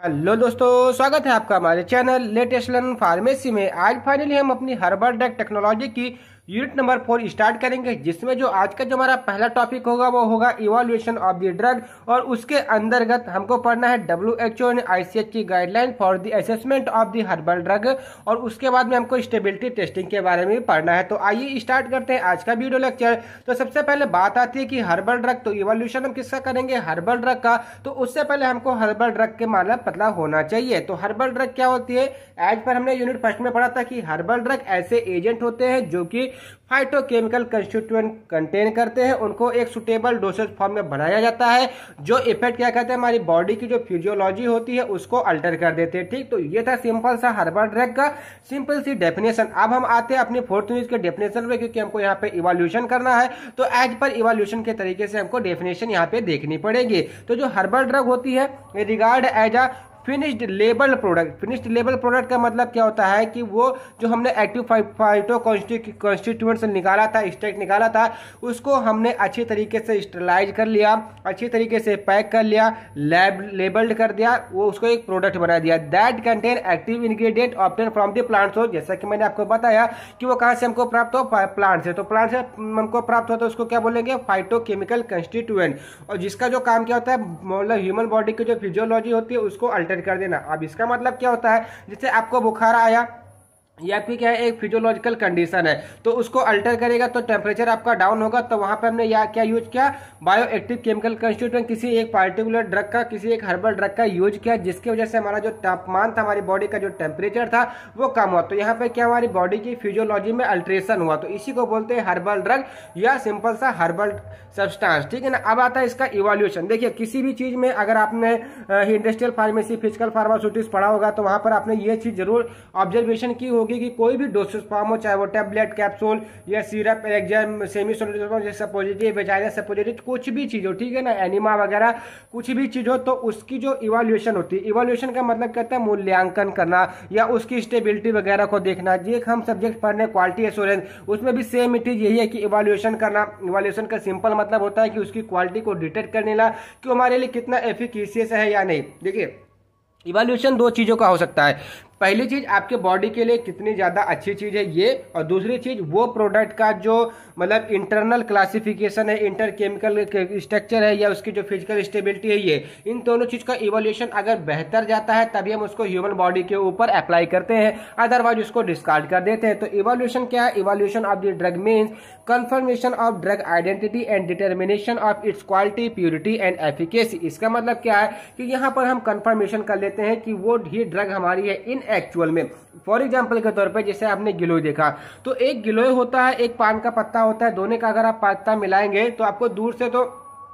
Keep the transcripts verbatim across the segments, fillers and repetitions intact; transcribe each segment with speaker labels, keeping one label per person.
Speaker 1: Hello दोस्तों, स्वागत है आपका हमारे चैनल लेटेस्ट लर्न फार्मेसी में। आज फाइनली हम अपनी हर्बल ड्रग टेक्नोलॉजी की यूनिट नंबर फोर स्टार्ट करेंगे, जिसमें जो आज का जो हमारा पहला टॉपिक होगा वो होगा इवोल्यूशन ऑफ द ड्रग। और उसके अंतर्गत हमको पढ़ना है W H O and I C H की guideline for the assessment of the herbal drug. और उसके बाद में हमको स्टेबिलिटी टेस्टिंग के बारे में भी पढ़ना है। तो आइए स्टार्ट करते हैं आज का वीडियो लेक्चर। तो सबसे पहले बात आती है कि हर्बल ड्रग, तो इवोल्यूशन हम किसका करेंगे? हर्बल ड्रग का। तो उससे पहले हमको हर्बल ड्रग के मतलब पता होना चाहिए। तो हर्बल ड्रग क्या होती है? एज पर हमने यूनिट फर्स्ट में पढ़ा था कि हर्बल ड्रग ऐसे एजेंट होते हैं जो कि फाइटोकेमिकल कंस्टिट्यूएंट कंटेन करते हैं। उनको एक सुटेबल डोसेज फॉर्म में बनाया जाता है जो इफेक्ट क्या कहते हैं, हमारी बॉडी की जो फिजियोलॉजी होती है उसको अल्टर कर देते हैं। ठीक, तो ये था सिंपल सा हर्बल ड्रग का सिंपल सी डेफिनेशन। अब हम आते हैं अपनी फोर्थ यूनिट के डेफिनेशन पे, क्योंकि हमको यहाँ पे इवोल्यूशन करना है। तो एज पर इवोल्यूशन के तरीके से हमको डेफिनेशन यहाँ पे देखनी पड़ेगी। तो जो हर्बल ड्रग होती है regard as a finished label product. Finished label product का मतलब क्या होता है कि वो जो हमने एक्टिव फाइटो कॉन्स्टिट्यूएंट से निकाला था, एक्सट्रैक्ट निकाला था, उसको हमने अच्छी तरीके से स्टरलाइज कर लिया, अच्छी तरीके से पैक कर लिया, लैब लेबल्ड कर दिया, वो उसको एक प्रोडक्ट बना दिया। That contain active ingredient obtain from the plant source. जैसा कि मैंने आपको बताया कि वो कहाँ से हमको प्राप्त हो? प्लांट से। तो प्लांट से हमको प्राप्त होता है उसको क्या बोलेंगे? Phytochemical constituent. और जिसका जो काम क्या होता है, मतलब ह्यूमन बॉडी की जो फिजियोलॉजी होती है उसको अल्टर कर देना। अब इसका मतलब क्या होता है? जैसे आपको बुखार आया या फिर क्या है, एक फिजियोलॉजिकल कंडीशन है, तो उसको अल्टर करेगा तो टेम्परेचर आपका डाउन होगा। तो वहां पे हमने या क्या यूज किया? बायो एक्टिव केमिकल कंस्टिट्यूएंट, किसी एक पार्टिकुलर ड्रग का, किसी एक हर्बल ड्रग का यूज किया, जिसकी वजह से हमारा जो तापमान था, हमारी बॉडी का जो टेम्परेचर था वो कम हुआ। तो यहाँ पे क्या, हमारी बॉडी की फिजियोलॉजी में अल्ट्रेशन हुआ। तो इसी को बोलते हैं हर्बल ड्रग या सिंपल सा हर्बल सब्सटेंस। ठीक है ना। अब आता है इसका इवोल्यूशन। देखिए, किसी भी चीज में अगर आपने इंडस्ट्रियल फार्मेसी, फिजिकल फार्मास्यूटिक्स पढ़ा होगा तो वहां पर आपने ये चीज जरूर ऑब्जर्वेशन की होगी कि कोई भी डोसेज फॉर्म हो, चाहे वो टैबलेट, कैप्सूल या syrup, exam, semi solution, suppository, vagina suppository, कुछ भी चीज हो, ठीक है ना, एनिमा वगैरह कुछ भी चीज हो, तो उसकी जो इवोल्यूशन होती है, इवोल्यूशन का मतलब कहता है मूल्यांकन करना या उसकी स्टेबिलिटी वगैरह को देखना। जी एक हम सब्जेक्ट पढ़ रहे क्वालिटी एश्योरेंस, उसमें भी सेम इट इज यही है कि इवोल्यूशन करना। इवोल्यूशन का सिंपल मतलब होता है कि उसकी क्वालिटी को डिटेक्ट करने ला कि हमारे लिए कितना एफिकेशियस है या नहीं। देखिए, इवोल्यूशन दो चीजों का हो सकता है। पहली चीज आपके बॉडी के लिए कितनी ज्यादा अच्छी चीज है ये, और दूसरी चीज वो प्रोडक्ट का जो मतलब इंटरनल क्लासिफिकेशन है, इंटर केमिकल स्ट्रक्चर है या उसकी जो फिजिकल स्टेबिलिटी है, ये इन दोनों चीज का इवोल्यूशन अगर बेहतर जाता है तभी हम उसको ह्यूमन बॉडी के ऊपर अप्लाई करते हैं, अदरवाइज उसको डिस्कार्ड कर देते हैं। तो इवोल्यूशन क्या है? Evolution of the drug means confirmation of drug identity and determination of its quality, purity and efficacy. इसका मतलब क्या है कि यहाँ पर हम कंफर्मेशन कर लेते हैं कि वो ही ड्रग हमारी है इन एक्चुअल में। फॉर एग्जाम्पल के तौर पे जैसे आपने गिलोय देखा, तो एक गिलोय होता है, एक पान का पत्ता होता है, दोनों का अगर आप पत्ता मिलाएंगे तो आपको दूर से तो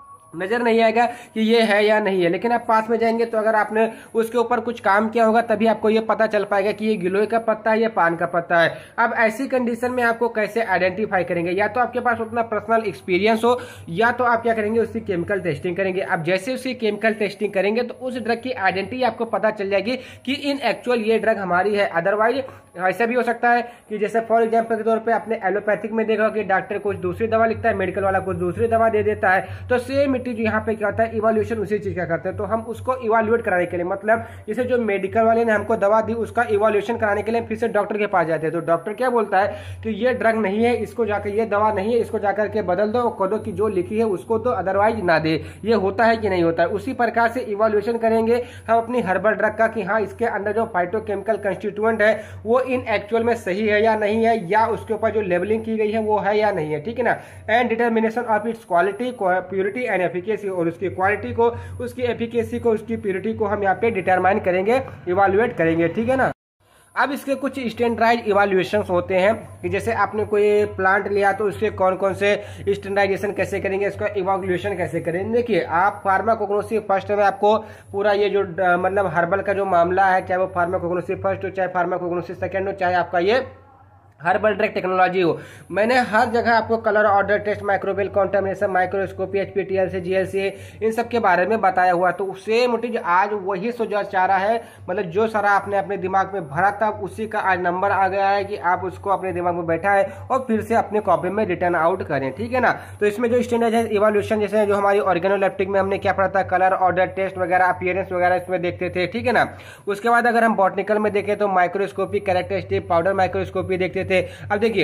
Speaker 1: नजर नहीं आएगा कि ये है या नहीं है, लेकिन आप पास में जाएंगे तो अगर आपने उसके ऊपर कुछ काम किया होगा तभी आपको ये पता चल पाएगा कि ये गिलोय का पत्ता है, ये पान का पत्ता है। अब ऐसी कंडीशन में आपको कैसे आइडेंटिफाई करेंगे? या तो आपके पास उतना पर्सनल एक्सपीरियंस हो, या तो आप क्या करेंगे, उसकी केमिकल टेस्टिंग करेंगे। अब जैसे उसकी केमिकल टेस्टिंग करेंगे तो उस ड्रग की आइडेंटिटी आपको पता चल जाएगी कि इन एक्चुअल ये ड्रग हमारी है। अदरवाइज ऐसा भी हो सकता है कि जैसे फॉर एग्जाम्पल के तौर पर आपने एलोपैथिक में देखा कि डॉक्टर कुछ दूसरी दवा लिखता है, मेडिकल वाला कुछ दूसरी दवा दे देता है। तो सेम इट इज यहाँ पे क्या होता है, इवोल्यूशन उसी चीज का करते हैं। तो हम उसको इवोल्यूएट कराने के लिए, मतलब जैसे जो मेडिकल वाले ने हमको दवा दी उसका इवोल्यूशन कराने के लिए फिर से डॉक्टर के पास जाते हैं। तो डॉक्टर क्या बोलता है कि ये ड्रग नहीं है, इसको जाकर, ये दवा नहीं है, इसको जाकर के बदल दो, कह दो कि जो लिखी है उसको तो, अदरवाइज ना दे। ये होता है कि नहीं होता है? उसी प्रकार से इवोल्यूशन करेंगे हम अपनी हर्बल ड्रग का कि हाँ इसके अंदर जो फाइटोकेमिकल कंस्टिट्यूएंट है वो इन एक्चुअल में सही है या नहीं है, या उसके ऊपर जो लेबलिंग की गई है वो है या नहीं है। ठीक है ना। And determination of its quality, purity and efficacy, और उसकी क्वालिटी को, उसकी एफिकेसी को, उसकी प्यूरिटी को हम यहाँ पे डिटरमाइन करेंगे, इवैल्यूएट करेंगे। ठीक है ना। अब इसके कुछ स्टैंडर्डाइज इवैल्यूएशंस होते हैं कि जैसे आपने कोई प्लांट लिया तो उसके कौन कौन से स्टैंडर्डाइजेशन कैसे करेंगे, इसका इवैल्यूएशन कैसे करेंगे। देखिए, आप फार्माकोग्नोसी फर्स्ट में आपको पूरा ये जो मतलब हर्बल का जो मामला है, चाहे वो फार्माकोग्नोसी फर्स्ट हो, चाहे फार्माकोग्नोसी सेकेंड हो, चाहे आपका ये हर्बल ड्रग टेक्नोलॉजी हो। मैंने हर जगह आपको colour order test, microbial contamination, microscopy, HPTLC, GLC, इन सब के बारे में बताया हुआ। तो सेम चीज आज वही सोचा जा रहा है, मतलब जो सारा आपने अपने दिमाग में भरा था उसी का आज नंबर आ गया है कि आप उसको अपने दिमाग में बैठा है और फिर से अपने कॉपी में रिटर्न आउट करें, ठीक है ना। तो इसमें जो स्टैंडर्ड है इवोल्यूशन, जैसे जो हमारी ऑर्गेनोलेप्टिक में हमने क्या पढ़ा था, कलर ऑर्डर टेस्ट वगैरह, अपीयरेंस वगैरह इसमें देखते थे, ठीक है ना। उसके बाद अगर हम बॉटनिकल में देखें तो माइक्रोस्कोपी, कैरेक्टरिस्टिक, पाउडर माइक्रोस्कोपी देखते थे। अब देखिए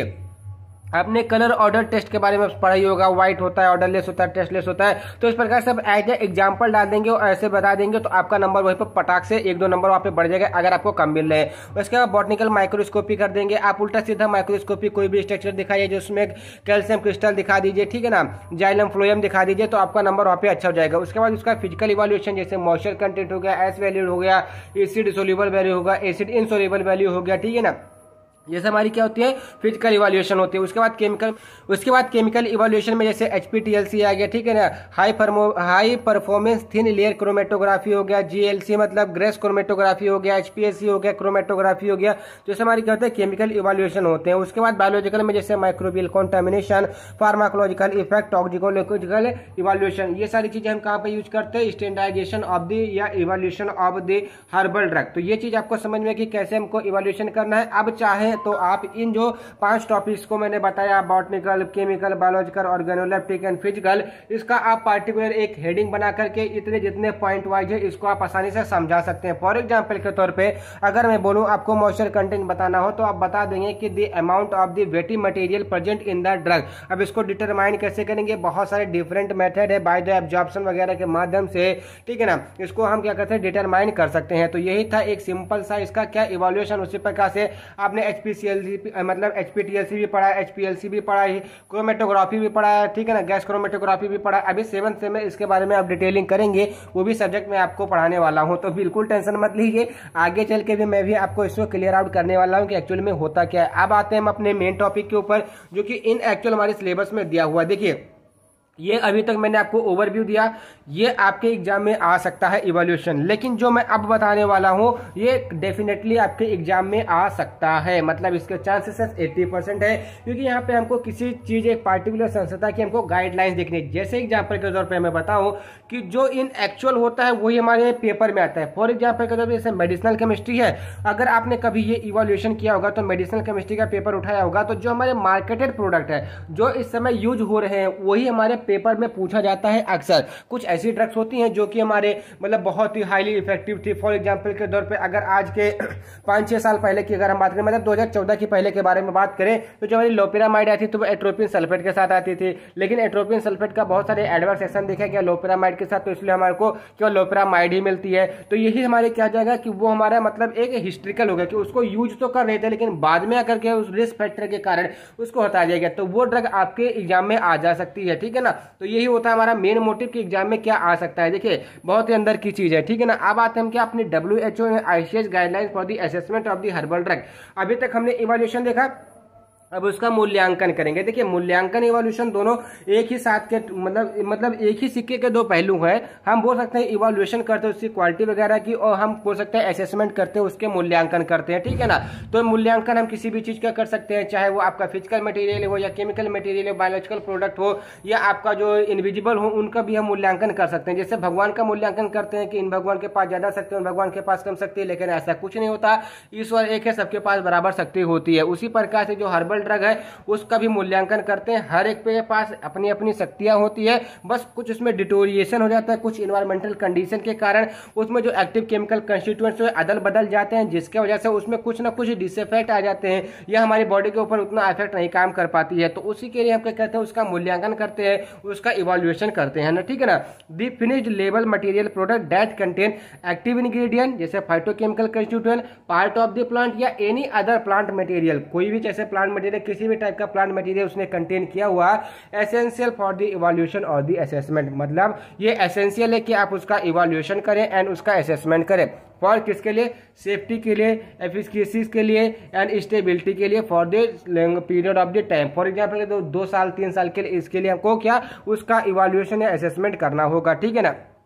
Speaker 1: आपने कलर ऑर्डर टेस्ट के बारे में पढ़ा ही होगा, व्हाइट होता है, ऑर्डरलेस होता है, टेस्टलेस होता है। तो इस प्रकार से एज ए एग्जांपल डाल देंगे और ऐसे बता देंगे तो आपका नंबर वहीं पर पटाख से एक दो नंबर वहाँ पे बढ़ जाएगा अगर आपको कम मिल रहे हैं। उसके बाद बॉटनिकल माइक्रोस्कोपी कर देंगे, आप उल्टा सीधा माइक्रोस्कोपी कोई भी स्ट्रक्चर दिखाइए जिसमें कैल्शियम क्रिस्टल दिखा दीजिए, ठीक है ना, जाइलम फ्लोएम दिखा दीजिए, तो आपका नंबर वहाँ पे अच्छा हो जाएगा। उसके बाद उसका फिजिकल इवोल्यूशन, जैसे मॉइस्चर कंटेंट हो गया, एस वैल्यू हो गया, एसिड सोल्यूबल वैल्यू होगा, एसिड इनसोल्यूबल वैल्यू हो गया, ठीक है ना। जैसे हमारी क्या होती है फिजिकल इवोल्यूशन होती है। उसके बाद केमिकल उसके बाद केमिकल इवोल्यूशन में जैसे एचपीटीएलसी आ गया, ठीक है ना, हाई परमो high performance thin layer chromatography हो गया, जीएलसी मतलब ग्रेस क्रोमेटोग्राफी हो गया, एचपीएलसी हो गया, क्रोमेटोग्राफी हो गया। जैसे हमारी क्या होता है केमिकल इवोल्यूशन होते हैं। उसके बाद बायोलॉजिकल में जैसे microbial contamination, pharmacological effect, toxicological evolution, ये सारी चीजें हम कहाँ पे यूज करते हैं, स्टैंडर्डाइजेशन ऑफ द या evolution of the herbal drug. तो ये चीज आपको समझ में कि कैसे हमको इवोल्यूशन करना है। अब चाहे तो आप इन जो पांच टॉपिक्स को मैंने बताया, botanical, chemical, biological, organoleptic and physical, इसका आप पार्टिकुलर एक हेडिंग बना करके इतने जितने पॉइंट वाइज है इसको आप आसानी से समझा सकते हैं। फॉर एग्जांपल के तौर पे अगर मैं बोलूं आपको मॉइस्चर कंटेंट बताना हो तो आप बता देंगे कि the amount of the weighty material present in the drug. अब इसको डिटरमाइन कैसे करेंगे, बहुत सारे डिफरेंट मेथड है, बाय द एब्जॉर्प्शन वगैरह के माध्यम से, ठीक है ना, इसको हम क्या करते हैं डिटरमाइन कर सकते हैं। तो यही था एक सिंपल सा इसका क्या इवोल्यूशन। उसी प्रकार से आपने एचपीसीएल मतलब एचपीटीएलसी भी पढ़ा है, एचपीएलसी भी पढ़ा है, क्रोमेटोग्राफी भी पढ़ा है, ठीक है ना, गैस क्रोमेटोग्राफी भी पढ़ा है। अभी सेवन से में इसके बारे में आप डिटेलिंग करेंगे, वो भी सब्जेक्ट मैं आपको पढ़ाने वाला हूं, तो बिल्कुल टेंशन मत लीजिए, आगे चल के भी मैं भी आपको इसको क्लियर आउट करने वाला हूं कि एक्चुअल में होता क्या है। अब आते हैं हम अपने मेन टॉपिक के ऊपर जो कि इन एक्चुअल हमारे सिलेबस में दिया हुआ। देखिए ये अभी तक मैंने आपको ओवरव्यू दिया, ये आपके एग्जाम में आ सकता है इवोल्यूशन, लेकिन जो मैं अब बताने वाला हूं ये डेफिनेटली आपके एग्जाम में आ सकता है, मतलब इसके चांसेस अस्सी परसेंट है, क्योंकि यहाँ पे हमको किसी चीज एक पार्टिकुलर संस्था की हमको गाइडलाइंस देखनी है। जैसे एग्जाम्पल के तौर पर मैं बताऊं कि जो इन एक्चुअल होता है वही हमारे पेपर में आता है। फॉर एग्जाम्पल के तौर पर जैसे मेडिसिनल केमिस्ट्री है, अगर आपने कभी ये इवोल्यूशन किया होगा तो मेडिसिनल केमिस्ट्री का पेपर उठाया होगा, तो जो हमारे मार्केटेड प्रोडक्ट है जो इस समय यूज हो रहे हैं वही हमारे पेपर में पूछा जाता है। अक्सर कुछ ऐसी ड्रग्स होती हैं जो कि हमारे मतलब बहुत ही हाईली इफेक्टिव थी। फॉर एग्जांपल के तौर पे अगर आज के पांच छह साल पहले की अगर हम बात करें, मतलब दो हज़ार चौदह की पहले के बारे में बात करें, तो जो हमारी लोपिरामाइड आई थी तो वो एट्रोपिन सल्फेट के साथ आती थी, लेकिन एट्रोपिन सल्फेट का बहुत सारे एडवर्स एक्शन देखा गया लोपिरामाइड के साथ, तो इसलिए हमारे को केवल लोपिरामाइड ही मिलती है। तो यही हमारे क्या जाएगा कि वो हमारा मतलब एक हिस्ट्रिकल हो गया कि उसको यूज तो कर रहे थे लेकिन बाद में आकर के उस रिस्क फैक्टर के कारण उसको हटाया जाएगा, तो वो ड्रग आपके एग्जाम में आ जा सकती है, ठीक है ना। तो यही होता है हमारा मेन मोटिव कि एग्जाम में क्या आ सकता है। देखिए बहुत ही अंदर की चीज है, ठीक है ना। अब आते हैं हम क्या अपने W H O ICH guidelines for the assessment of the herbal drug. अभी तक हमने इवोल्यूशन देखा, अब उसका मूल्यांकन करेंगे। देखिए मूल्यांकन इवोल्यूशन दोनों एक ही साथ के मतलब मतलब एक ही सिक्के के दो पहलू हैं। हम बोल सकते हैं इवोल्यूशन करते हैं उसकी क्वालिटी वगैरह की, और हम बोल सकते हैं असेसमेंट करते हैं उसके मूल्यांकन करते हैं, ठीक है ना। तो मूल्यांकन हम किसी भी चीज का कर सकते हैं, चाहे वो आपका फिजिकल मटेरियल हो या केमिकल मटेरियल हो, बायोलॉजिकल प्रोडक्ट हो या आपका जो इनविजिबल हो, उनका भी हम मूल्यांकन कर सकते हैं। जैसे भगवान का मूल्यांकन करते हैं कि इन भगवान के पास ज्यादा शक्ति है, भगवान के पास कम शक्ति है, लेकिन ऐसा कुछ नहीं होता। ईश्वर एक है, सबके पास बराबर शक्ति होती है। उसी प्रकार से जो हर्बल ड्रग है उसका भी मूल्यांकन करते हैं। हर एक के पास अपनी अपनी शक्तियां होती है, बस कुछ उसमें डिटोरिएशन हो जाता है, कुछ इन्वायरमेंटल कंडीशन के कारण उसमें जो एक्टिव केमिकल कंस्टिट्यूएंट्स अदल बदल जाते हैं, जिसके वजह से उसमें कुछ ना कुछ डिसइफेक्ट आ जाते हैं या हमारी बॉडी के ऊपर उतना इफेक्ट नहीं काम कर पाती है। तो उसी के लिए हम क्या कहते हैं उसका मूल्यांकन करते हैं, उसका इवोल्यूशन करते हैं ना, ठीक है ना। The finished label material product that contain active ingredient जैसे phytochemical constituent part of the plant या एनी अदर प्लांट मटेरियल, कोई भी जैसे प्लांट मटेरियल किसी भी टाइप का प्लांट मटेरियल उसने कंटेन किया हुआ, एसेंशियल फॉर द इवोल्यूशन और द असेसमेंट, मतलब ये एसेंशियल है कि आप उसका इवोल्यूशन करें एंड उसका असेसमेंट करें। फॉर किसके लिए, सेफ्टी के लिए, एफिशिएंसी के लिए एंड स्टेबिलिटी के लिए, for the period of the time. For example दो, दो साल तीन साल के लिए, इसके लिए हमको क्या उसका इवोल्यूशन या असेसमेंट करना होगा, ठीक है ना।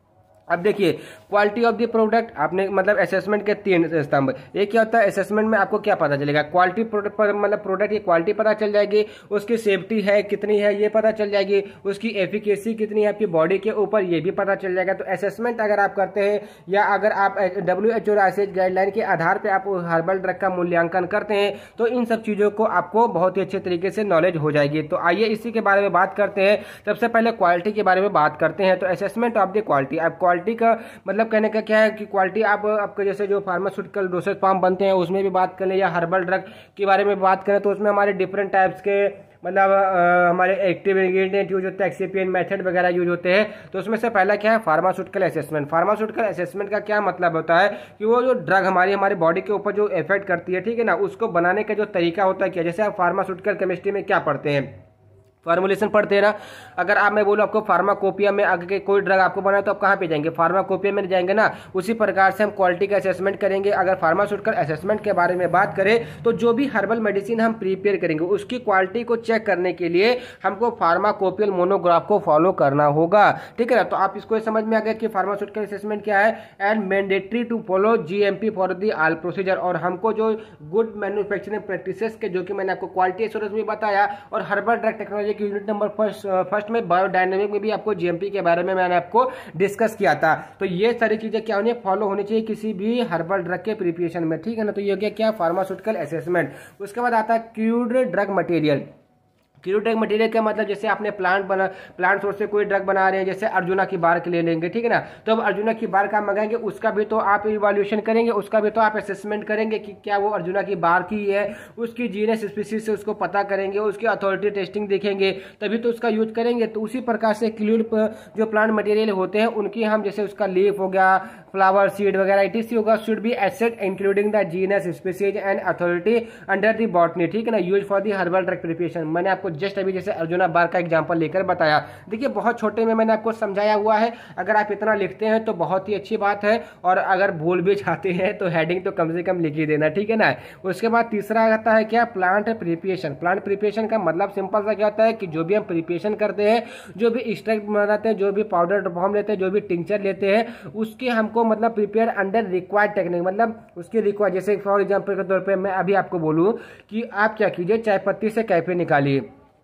Speaker 1: अब देखिए क्वालिटी ऑफ द प्रोडक्ट, आपने मतलब असेसमेंट के तीन स्तंभ। एक क्या होता है असेसमेंट में आपको क्या पता चलेगा, क्वालिटी प्रोडक्ट पर मतलब प्रोडक्ट की क्वालिटी पता चल जाएगी, उसकी सेफ्टी है कितनी है ये पता चल जाएगी, उसकी एफिकेसी कितनी है आपकी बॉडी के ऊपर ये भी पता चल जाएगा। तो असेसमेंट अगर आप करते हैं या अगर आप W H O ICH guideline के आधार पर आप हर्बल ड्रग का मूल्यांकन करते हैं तो इन सब चीज़ों को आपको बहुत ही अच्छे तरीके से नॉलेज हो जाएगी। तो आइए इसी के बारे में बात करते हैं। सबसे पहले क्वालिटी के बारे में बात करते हैं। तो असेसमेंट ऑफ द क्वालिटी, अब क्वालिटी का मतलब कहने का क्या है कि क्वालिटी आप आपके जैसे जो फार्मास्यूटिकल डोसेज फॉर्म बनते हैं उसमें भी बात करें या हर्बल ड्रग के बारे में बात करें तो उसमें हमारे डिफरेंट टाइप्स के मतलब आ, हमारे एक्टिव इंग्रेडिएंट यूज होते हैं, एक्सिपिएंट मेथड वगैरह यूज होते हैं। तो उसमें से पहला क्या है फार्मास्यूटिकल असेसमेंट। फार्मास्यूटिकल असेसमेंट का क्या मतलब होता है कि वो जो ड्रग हमारी हमारी बॉडी के ऊपर जो इफेक्ट करती है, ठीक है ना, उसको बनाने का जो तरीका होता है क्या, जैसे आप फार्मास्यूटिकल केमिस्ट्री में क्या पढ़ते हैं, फार्मुलेशन पढ़ते हैं ना। अगर आप मैं बोलूँ आपको फार्माकोपिया में आगे कोई ड्रग आपको बनाए तो आप कहाँ पे जाएंगे, फार्माकोपिया में जाएंगे ना। उसी प्रकार से हम क्वालिटी का असेसमेंट करेंगे। अगर फार्मास्यूटिकल असेसमेंट के बारे में बात करें तो जो भी हर्बल मेडिसिन हम प्रिपेयर करेंगे उसकी क्वालिटी को चेक करने के लिए हमको फार्माकोपियल मोनोग्राफ को फॉलो करना होगा, ठीक है ना। तो आप इसको समझ में आ गया कि फार्मास्यूटिकल असेसमेंट क्या है, and mandatory to follow GMP for the all procedure. और हमको जो गुड मैन्युफैक्चरिंग प्रैक्टिसेस के जो कि मैंने आपको क्वालिटी एश्योरेंस में बताया और herbal drug technology unit number first first में बायोडायनेमिक में भी आपको जीएमपी के बारे में मैंने आपको डिस्कस किया था। तो ये सारी चीजें क्या होनी फॉलो होनी चाहिए किसी भी हर्बल ड्रग के प्रिपरेशन में, ठीक है ना। तो ये हो गया क्या फार्मास्यूटिकल असेसमेंट। उसके बाद आता है crude drug material. Crude drug material का मतलब जैसे आपने प्लांट बना प्लांट सोर्स से कोई ड्रग बना रहे हैं, जैसे अर्जुना की बार के ले लेंगे, ठीक है ना। तो अब अर्जुना की बार का मंगाएंगे उसका भी तो आप इवैल्यूएशन करेंगे, उसका भी तो आप असेसमेंट करेंगे कि क्या वो अर्जुना की बार की है, उसकी जीनस स्पीसीज से उसको पता करेंगे, उसकी अथॉरिटी टेस्टिंग देखेंगे तभी तो उसका यूज करेंगे। तो उसी प्रकार से क्रूड जो प्लांट मटेरियल होते हैं उनकी हम जैसे उसका लीफ हो गया, फ्लावर, सीड वगैरह इटीसी होगा, should be assessed including the genus species and authority under the botany, ठीक है ना, use for the herbal drug preparation. मैंने आपको जस्ट अभी जैसे अर्जुना बार का एग्जांपल लेकर बताया। देखिए बहुत छोटे में मैंने आपको समझाया हुआ है, अगर आप इतना लिखते हैं तो बहुत ही अच्छी बात है, और अगर भूल भी जाते हैं तो हेडिंग तो कम से कम लिख ही देना, ठीक है ना। उसके बाद तीसरा आता है क्या प्लांट प्रिपरेशन। प्लांट प्रिपरेशन का मतलब सिंपल सा क्या होता है कि जो भी हम प्रिपरेशन करते हैं, जो भी एक्सट्रैक्ट बनाते हैं, जो भी पाउडर फॉर्म लेते हैं, जो भी टिंचर लेते हैं, उसके हमको मतलब प्रिपेयर अंडर रिक्वायर्ड टेक्निक, मतलब उसके रिक्वायर्ड, जैसे फॉर एग्जांपल के तौर पे मैं अभी आपको बोलूं कि आप क्या कीजिए चाय पत्ती से कैफे निकालिए।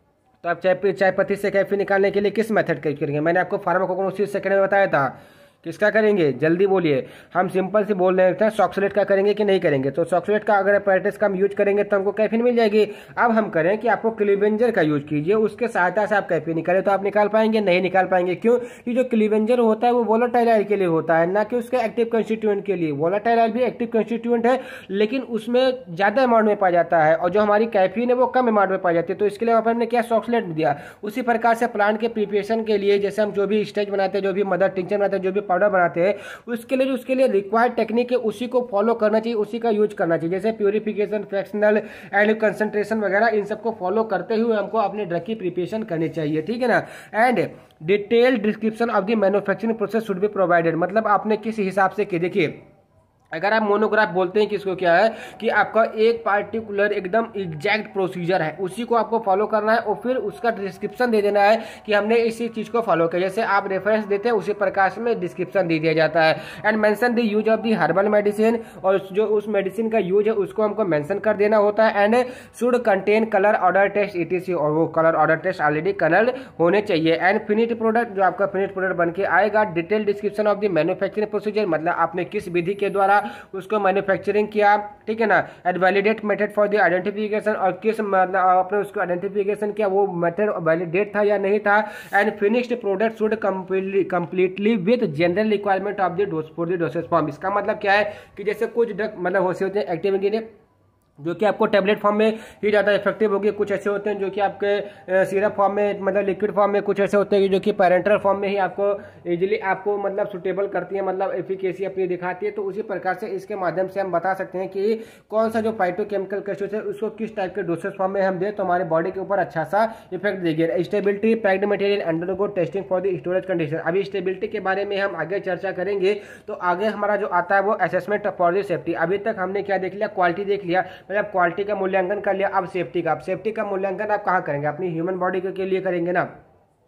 Speaker 1: तो आप चाय चाय पत्ती से कैफे निकालने के लिए किस मेथड का करेंगे, मैंने आपको फार्माकोग्नोसिस सेकंड में बताया था। किसका करेंगे जल्दी बोलिए, हम सिंपल से बोल रहे हैं सॉक्सलेट का करेंगे कि नहीं करेंगे। तो सॉक्सलेट का अगर अपैरेटस का हम यूज करेंगे तो हमको कैफीन मिल जाएगी। अब हम करें कि आपको क्लीवेंजर का यूज कीजिए, उसके सहायता से आप कैफीन निकालें, तो आप निकाल पाएंगे नहीं निकाल पाएंगे। क्यों कि जो क्लीवेंजर होता है वो वोलेटाइल ऑयल के लिए होता है, ना कि उसके एक्टिव कंस्टिट्यूएंट के लिए। वोलेटाइल ऑयल भी एक्टिव कंस्टिट्यूएंट है लेकिन उसमें ज्यादा अमाउंट में पाया जाता है, और जो हमारी कैफीन है वो कम अमाउंट में पाई जाती है। तो इसके लिए हमने क्या सॉक्सलेट दिया। उसी प्रकार से प्लांट के प्रिपरेशन के लिए जैसे हम जो भी स्टेज बनाते हैं, जो भी मदर टिंचर बनाते हैं, जो भी पाउडर बनाते हैं, उसके लिए जो उसके लिए रिक्वायर्ड टेक्निक है उसी को फॉलो करना चाहिए, उसी का यूज करना चाहिए। जैसे प्यूरिफिकेशन, फ्रैक्शनल एंड कंसंट्रेशन वगैरह, इन सबको फॉलो करते हुए हमको अपने ड्रग की प्रिपरेशन करनी चाहिए, ठीक है ना। And detailed description of the manufacturing process should be provided, मतलब आपने किस हिसाब से कि देखिए अगर आप मोनोग्राफ बोलते हैं कि इसको क्या है कि आपका एक पार्टिकुलर एकदम एग्जैक्ट प्रोसीजर है, उसी को आपको फॉलो करना है और फिर उसका डिस्क्रिप्शन दे देना है कि हमने इसी चीज को फॉलो किया। जैसे आप रेफरेंस देते हैं उसी प्रकार में डिस्क्रिप्शन दे दिया जाता है। And mention the use of the herbal medicine, और जो उस मेडिसिन का यूज है उसको हमको मेंशन कर देना होता है। And should contain colour order test ETC, और वो colour order test already colour होने चाहिए। एंड फिनिश्ड प्रोडक्ट, जो आपका फिनिश्ड प्रोडक्ट बन के आएगा। Detail description of the manufacturing procedure, मतलब आपने किस विधि के द्वारा उसको मैन्युफैक्चरिंग किया, ठीक है ना। And validate method for the identification, और किस मतलब आपने उसको आइडेंटिफिकेशन किया वो मेथड वैलिडेट था या नहीं था। And finished product should completely with general requirement of the dose for the dosage form. इसका मतलब क्या है कि जैसे कुछ ड्रग मतलब होते हैं एक्टिव इंग्रेडिएंट जो कि आपको टेबलेट फॉर्म में ही ज़्यादा इफेक्टिव होगी, कुछ ऐसे होते हैं जो कि आपके सिरप फॉर्म में मतलब लिक्विड फॉर्म में, कुछ ऐसे होते हैं जो कि पैरेंटल फॉर्म में ही आपको इजीली आपको मतलब सुटेबल करती है, मतलब एफिकेसी अपनी दिखाती है। तो उसी प्रकार से इसके माध्यम से हम बता सकते हैं कि कौन सा जो फाइटोकेमिकल कैप्सूल है उसको किस टाइप के डोसेज फॉर्म में हम दें तो हमारे बॉडी के ऊपर अच्छा सा इफेक्ट देगी। Stability packed material undergo testing for the storage condition. अभी स्टेबिलिटी के बारे में हम आगे चर्चा करेंगे। तो आगे हमारा जो आता है वो असेसमेंट फॉर द सेफ्टी। अभी तक हमने क्या देख लिया, क्वालिटी देख लिया, मतलब क्वालिटी का मूल्यांकन कर लिया। अब सेफ्टी का, अब सेफ्टी का मूल्यांकन आप कहाँ करेंगे, अपनी ह्यूमन बॉडी के लिए करेंगे ना।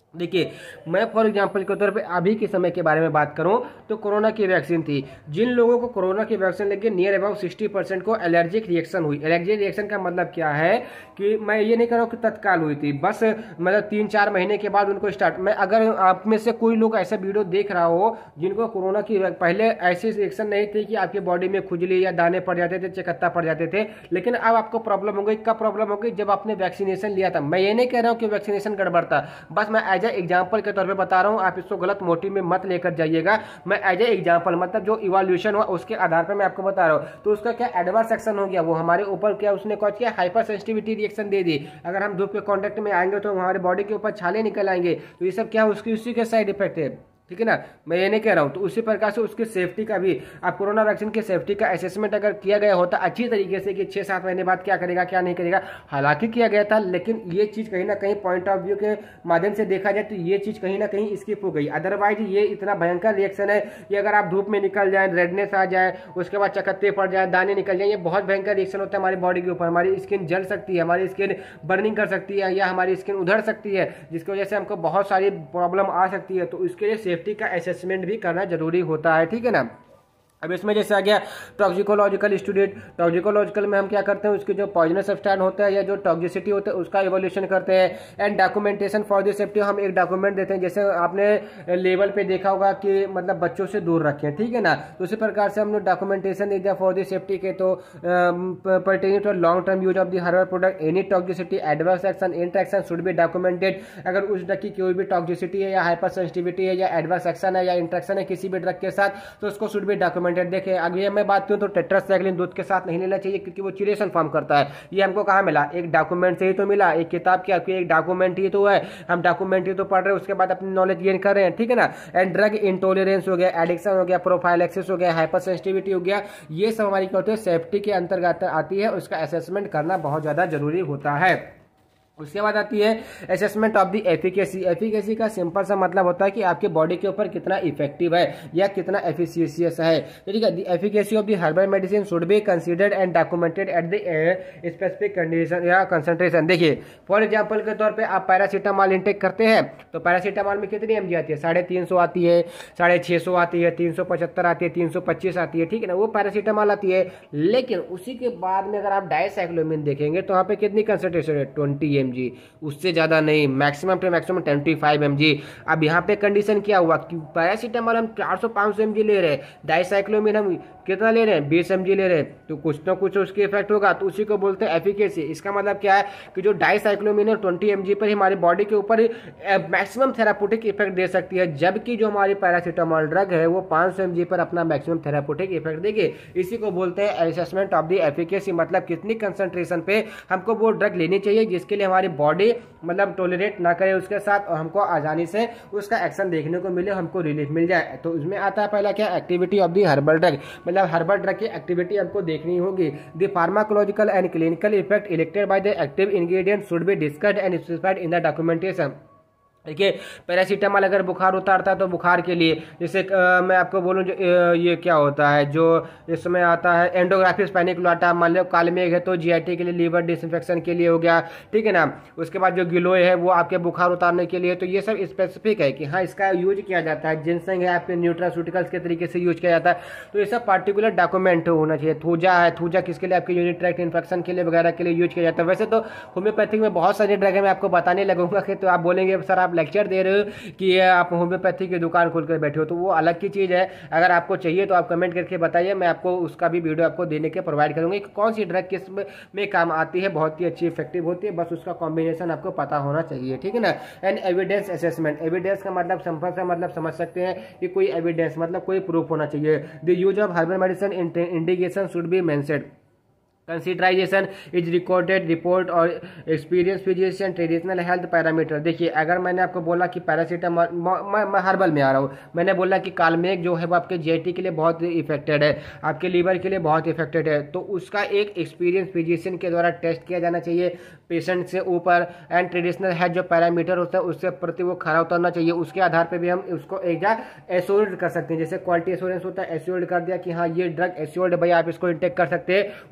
Speaker 1: देखिए, मैं फॉर एग्जांपल के तौर पे अभी के समय के बारे में बात करूं तो कोरोना की वैक्सीन थी। जिन लोगों को कोरोना की वैक्सीन लगी नियर अबाउट सिक्सटी परसेंट को एलर्जिक रिएक्शन हुई। एलर्जिक रिएक्शन का मतलब क्या है कि मैं ये नहीं कह रहा हूँ कि तत्काल हुई थी, बस मतलब तीन चार महीने के बाद उनको स्टार्ट। मैं अगर आप में से कोई लोग ऐसा वीडियो देख रहा हो जिनको कोरोना की पहले ऐसी रिएक्शन नहीं थी कि आपकी बॉडी में खुजली या दाने पड़ जाते थे, चकत्ता पड़ जाते थे, लेकिन अब आपको प्रॉब्लम हो गई। कब प्रॉब्लम हो गई? जब आपने वैक्सीनेशन लिया था। मैं ये नहीं कह रहा हूँ कि वैक्सीनेशन गड़बड़ था, बस मैं एज ए एग्जाम्पल के तौर पे बता रहा हूं, आप इसको गलत मोटिव में मत लेकर जाइएगा। मैं एज ए एग्जांपल मतलब जो इवोल्यूशन हुआ उसके आधार पर मैं आपको बता रहा हूं। तो उसका क्या एडवर्स एक्शन हो गया, वो हमारे ऊपर क्या उसने कौन किया, हाइपर सेंसिटिविटी रिएक्शन दे दी। अगर हम धूप के कांटेक्ट में आएंगे तो हमारे बॉडी के ऊपर छाले निकल आएंगे। तो ये सब क्या उसकी उसी के साइड इफेक्ट है, ठीक है ना। मैं ये नहीं कह रहा हूं। तो उसी प्रकार से उसकी सेफ्टी का भी, आप कोरोना वैक्सीन की सेफ्टी का असेसमेंट अगर किया गया होता अच्छी तरीके से कि छह सात महीने बाद क्या करेगा क्या नहीं करेगा, हालांकि किया गया था, लेकिन ये चीज कहीं ना कहीं पॉइंट ऑफ व्यू के माध्यम से देखा जाए तो ये चीज कहीं ना कहीं स्किप हो गई। अदरवाइज ये इतना भयंकर रिएक्शन है कि अगर आप धूप में निकल जाए, रेडनेस आ जाए, उसके बाद चकत्ते पड़ जाए, दाने निकल जाए, ये बहुत भयंकर रिएक्शन होता है हमारी बॉडी के ऊपर। हमारी स्किन जल सकती है, हमारी स्किन बर्निंग कर सकती है, या हमारी स्किन उधड़ सकती है, जिसकी वजह से हमको बहुत सारी प्रॉब्लम आ सकती है। तो इसके लिए सेफ्टी का असेसमेंट भी करना जरूरी होता है, ठीक है ना। अब इसमें जैसे आ गया टॉक्सिकोलॉजिकल स्टूडेंट। टॉक्सिकोलॉजिकल में हम क्या करते हैं, उसके जो पॉइजनस सब्सटेंस होता है या जो टॉक्सिसिटी होता है उसका इवोल्यूशन करते हैं। And documentation for the safety, हम एक डॉक्यूमेंट देते हैं। जैसे आपने लेवल पे देखा होगा कि मतलब बच्चों से दूर रखें, ठीक है ना। तो उसी प्रकार से हमने डॉक्यूमेंटेशन दे दिया फॉर द सेफ्टी के। तो pertaining to long term use of the herbal product, any toxicity, adverse action, interaction should be documented. अगर उस ड्रग की कोई भी टॉक्सिसिटी है या हाइपर सेंसिटिविटी है या एडवर्स एक्शन है या इंटरेक्शन है किसी भी ड्रग के साथ, तो उसको शुड बी डॉक्यूमेंटेड। देखिए अगर मैं बात करूं तो टेट्रासाइक्लिन दूध के साथ नहीं लेना चाहिए क्योंकि वो चिरेशन फॉर्म करता है। ये हमको कहां मिला, एक डॉक्यूमेंट से ही तो मिला। एक किताब की आपकी एक डॉक्यूमेंट ही तो है, हम डॉक्यूमेंट ही तो पढ़ रहे हैं, उसके बाद अपनी नॉलेज गेन कर रहे हैं, ठीक है ना। एंड ड्रग इंटॉलरेंस हो गया, एडिक्शन हो गया, प्रोफाइलैक्सिस हो गया, हाइपर सेंसिटिविटी हो गया, ये सब हमारी क्या होती है, सेफ्टी के अंतर्गत आती है। उसका असेसमेंट करना बहुत ज्यादा जरूरी होता है। उसके बाद आती है assessment of the efficacy. Efficacy का सिंपल सा मतलब होता है कि आपके बॉडी के ऊपर कितना इफेक्टिव है या कितना एफिशियस है, ठीक है। The efficacy of the herbal medicine should be considered and documented at the specific condition या कंसंट्रेशन। देखिए फॉर एग्जांपल के तौर पे आप पैरासीटामॉल इंटेक करते हैं तो पैरासीटामॉल में कितनी एमजी आती है, साढ़े तीन सौ आती है, साढ़े छः सौ आती है, तीन सौ पचहत्तर आती है, तीन सौ पच्चीस आती है, ठीक है ना, वो पैरासीटामॉल आती है। लेकिन उसी के बाद में अगर आप डायसाइक्लोमिन देखेंगे तो वहाँ पे कितनी कंसंट्रेशन है, ट्वेंटी एम जी, उससे ज्यादा नहीं, maximum to maximum twenty five M G. अब यहाँ पे कंडीशन क्या हुआ कि पैरासीटामॉल हम चार सौ पाँच सौ एम जी ले रहे हैं, डायसाइक्लोमिन हम कितना ले रहे हैं, बीस एम जी ले रहे हैं, तो कुछ ना कुछ उसके इफेक्ट होगा। तो उसी को बोलते हैं एफिकेसी। इसका मतलब क्या है कि जो डायसाइक्लोमिन है ट्वेंटी एम जी पर ही हमारी बॉडी के ऊपर मैक्सिमम थेराप्यूटिक इफेक्ट दे सकती है, जबकि जो हमारी पैरासीटामॉल ड्रग है वो पाँच सौ एम जी पर अपना मैक्सिमम थेराप्यूटिक इफेक्ट देगी। इसी को बोलते हैं असेसमेंट ऑफ द एफिकेसी, मतलब कितनी कंसंट्रेशन पे हमको वो ड्रग लेनी चाहिए जिसके लिए हमारी बॉडी मतलब टॉलरेट ना करे उसके साथ और हमको आसानी से उसका एक्शन देखने को मिले, हमको रिलीफ मिल जाए। तो उसमें आता है पहला क्या, activity of the herbal drug, मतलब हर्बल ड्रग की एक्टिविटी हमको देखनी होगी। The pharmacological and clinical effect elected by the active ingredient should be discussed and specified in the documentation. देखिए पैरासीटामॉल अगर बुखार उतारता है तो बुखार के लिए, जैसे आ, मैं आपको बोलूं जो आ, ये क्या होता है जो इसमें आता है एंडोग्राफिस पैनिकुलाटा, मान लो कालमेघ है तो जीआईटी के लिए, लीवर डिसइंफेक्शन के लिए हो गया, ठीक है ना। उसके बाद जो गिलोय है वो आपके बुखार उतारने के लिए। तो ये सब स्पेसिफिक है कि हाँ इसका यूज किया जाता है। जिनसेंग है आपके न्यूट्रास्यूटिकल्स के तरीके से यूज किया जाता है। तो ये सब पार्टिकुलर डॉक्यूमेंट होना चाहिए। थूजा है, थूजा किसके लिए, आपके यूरिन ट्रैक्ट इन्फेक्शन के लिए वगैरह के लिए यूज किया जाता है। वैसे तो होम्योपैथिक में बहुत सारी ड्रग है, मैं आपको बताने लगूंगा कि तो आप बोलेंगे सर आप लेक्चर दे रहे हो कि आप होम्योपैथी की दुकान खोलकर बैठे हो, तो वो अलग की चीज है। अगर आपको चाहिए तो आप कमेंट करके बताइए, मैं आपको उसका भी वीडियो आपको देने के प्रोवाइड करूंगा कि कौन सी ड्रग किस में काम आती है, बहुत ही अच्छी इफेक्टिव होती है, बस उसका कॉम्बिनेशन आपको पता होना चाहिए, ठीक है ना। एंड एविडेंस असेसमेंट, एविडेंस का मतलब संपर्क से मतलब समझ सकते हैं कि कोई एविडेंस मतलब कोई प्रूफ होना चाहिए। The use of herbal medicine indication should be mentioned. Consideration is recorded report और experience physician traditional health parameter. देखिए अगर मैंने आपको बोला कि पैरासीटामॉल, मैं, मैं हर्बल में आ रहा हूँ, मैंने बोला कि कालमेघ जो है वो आपके जीआईटी के लिए बहुत इफेक्टेड है, आपके लीवर के लिए बहुत इफेक्टेड है, तो उसका एक एक्सपीरियंस फिजिशियन के द्वारा टेस्ट किया जाना चाहिए पेशेंट से ऊपर। एंड ट्रेडिशनल हेल्थ जो पैरामीटर होता है उससे प्रति वो खरा उतरना चाहिए। उसके आधार पर भी हम उसको एक जगह एश्योर्ड कर सकते हैं। जैसे क्वालिटी एश्योरेंस होता है, एश्योर्ड कर दिया कि हाँ ये ड्रग एश्योर्ड है, भाई आप इसको इंटेक कर सकते हैं। उसी प्रकार